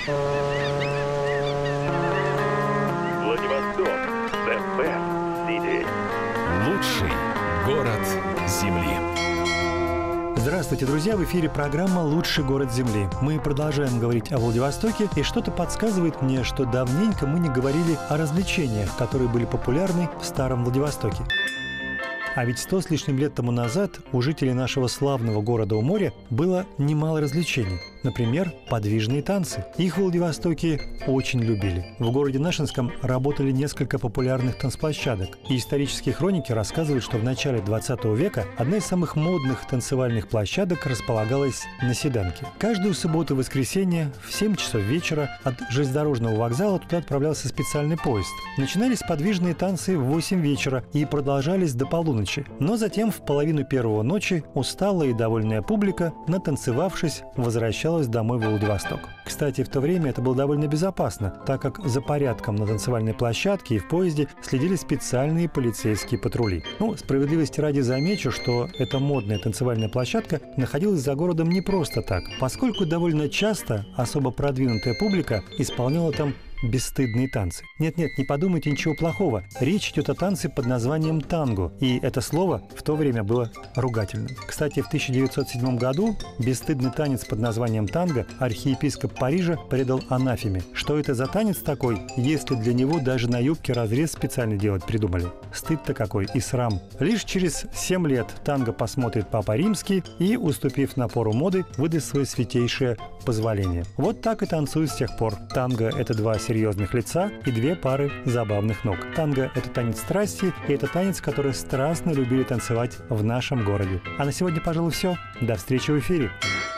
Владивосток. The best city. Лучший город Земли. Здравствуйте, друзья! В эфире программа «Лучший город Земли». Мы продолжаем говорить о Владивостоке, и что-то подсказывает мне, что давненько мы не говорили о развлечениях, которые были популярны в старом Владивостоке. А ведь 100 с лишним лет тому назад у жителей нашего славного города у моря было немало развлечений. Например, подвижные танцы. Их в Владивостоке очень любили. В городе Нашинском работали несколько популярных танцплощадок. И исторические хроники рассказывают, что в начале 20 века одна из самых модных танцевальных площадок располагалась на Седанке. Каждую субботу и воскресенье в 7 часов вечера от железнодорожного вокзала туда отправлялся специальный поезд. Начинались подвижные танцы в 8 вечера и продолжались до полуночи. Но затем в половину первого ночи усталая и довольная публика, натанцевавшись, возвращалась домой в Владивосток. Кстати, в то время это было довольно безопасно, так как за порядком на танцевальной площадке и в поезде следили специальные полицейские патрули. Справедливости ради замечу, что эта модная танцевальная площадка находилась за городом не просто так, поскольку довольно часто особо продвинутая публика исполняла там бесстыдные танцы. Нет-нет, не подумайте ничего плохого. Речь идет о танце под названием танго, и это слово в то время было ругательным. Кстати, в 1907 году бесстыдный танец под названием танго архиепископ Парижа предал анафеме. Что это за танец такой, если для него даже на юбке разрез специально делать придумали? Стыд-то какой и срам. Лишь через 7 лет танго посмотрит Папа Римский и, уступив напору моды, выдаст свое святейшее позволение. Вот так и танцуют с тех пор. Танго – это два серьезных лица и две пары забавных ног. Танго – это танец страсти, и это танец, который страстно любили танцевать в нашем городе. А на сегодня, пожалуй, все. До встречи в эфире.